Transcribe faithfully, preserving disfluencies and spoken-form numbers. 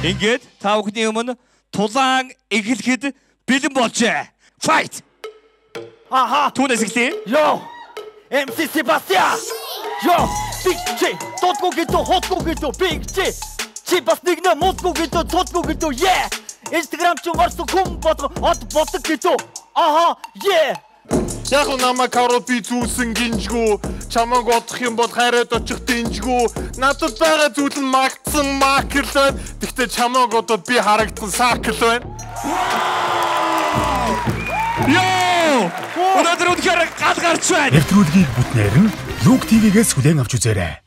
Ингээд та бүхний өмнө тулаан эхлэхэд бэлэн болжээ. Fight. Aha. Түүнээс эхлэе. Yo. эм си Sebastian. Yo. Big J. Тотго гэдэг, хотго гэдэг Big J. Чи бас нэг нэ модго гэдэг, тотго гэдэг. Yeah. Instagram ч орсон хүм бодго од боддог гэдэг. Аха. Yeah. Яг намайг карот би зүүсэн гинжгүү чамайг одох юм бол хайраад очих динжгүү надад байгаа зүйл нь магтсан макл байна гэхдээ чамайг одоод би харагдсан сакл байна Йоо! Өнөөдөр үнэхээр гал гарч байна. Нэвтрүүлгийг бүтнээр нь Look ти ви-гээс хүлээн авч үзээрэй.